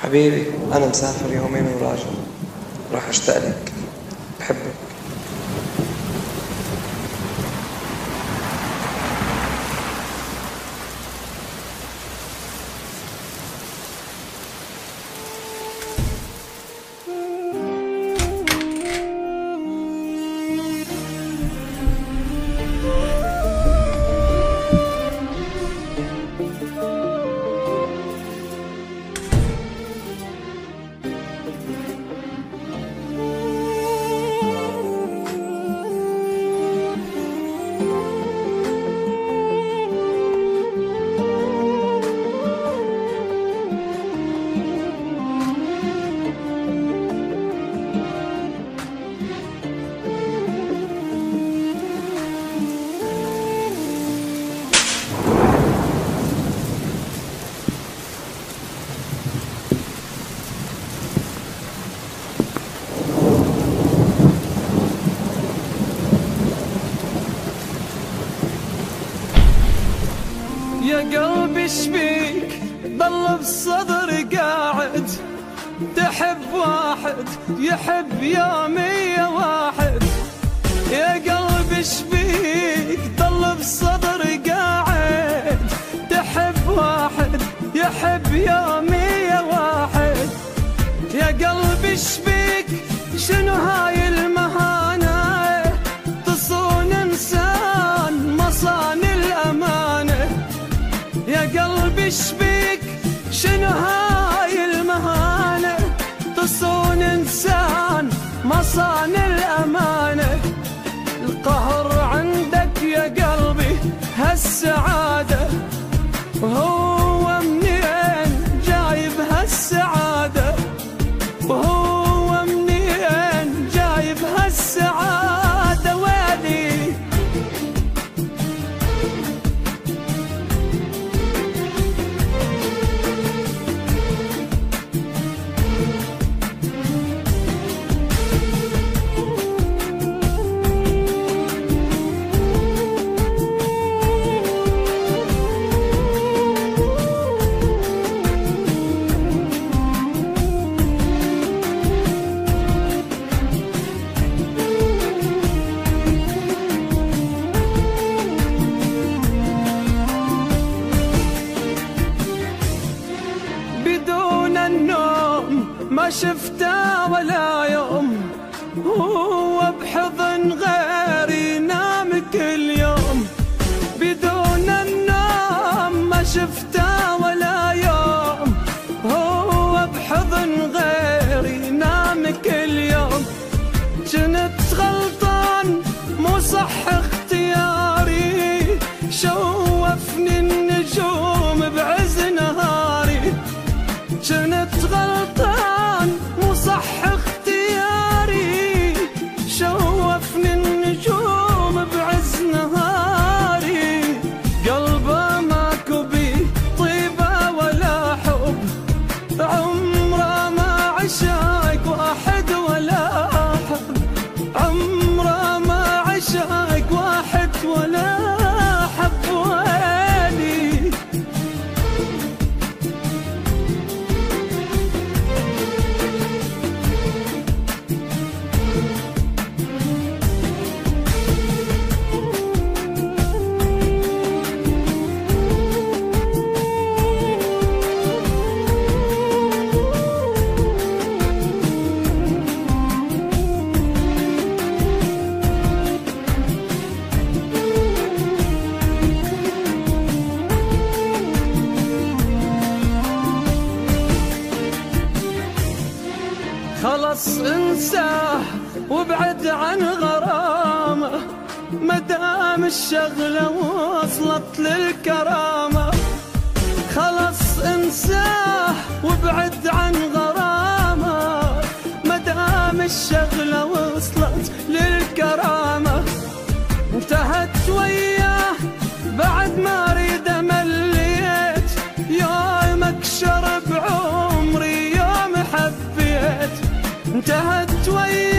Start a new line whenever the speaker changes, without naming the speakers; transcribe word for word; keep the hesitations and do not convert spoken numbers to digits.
حبيبي أنا مسافر يومين وراجع، راح أشتاق لك، بحبك.
يا قلبي شبيك ضل بصدري قاعد، تحب واحد يحب يومية واحد. يا قلبي شبيك ضل بصدري قاعد، تحب واحد يحب يومية واحد. يا قلبي شبيك شنو هاي المهانة، تصون انسان مصان الامانة. يا قلبي شبيك شنو هاي المهانة، تصون انسان مصان الامانة. القهر عندك يا قلبي هالسعادة، وهو منين جايب هالسعادة، وهو منين جايب هالسعادة ويلي. بدون النوم ما شفته ولا يوم، هو بحضن غيري ينام كل يوم. بدون النوم ما شفته ولا يوم، هو بحضن غيري ينام كل يوم. جنت غلطان مو صح اختياري، شوفني النجوم بعز نهاري. جنت غلطان مو صح اختياري، شوفني النجوم بعز نهاري. قلبه ماكو بيه طيبة ولا حب، عمره ما عشاق واحد ولا حب، عمره ما عشاق واحد ولا حب ويلي. خلص انساه وابعد عن غرامه، مدام الشغلة وصلت للكرامة. خلص انساه وابعد عن غرامه، مدام الشغلة وصلت للكرامة. انتهت وياه بعد ما اريد مليت، يومك شرب عمري يوم حبيت. انتهت وياه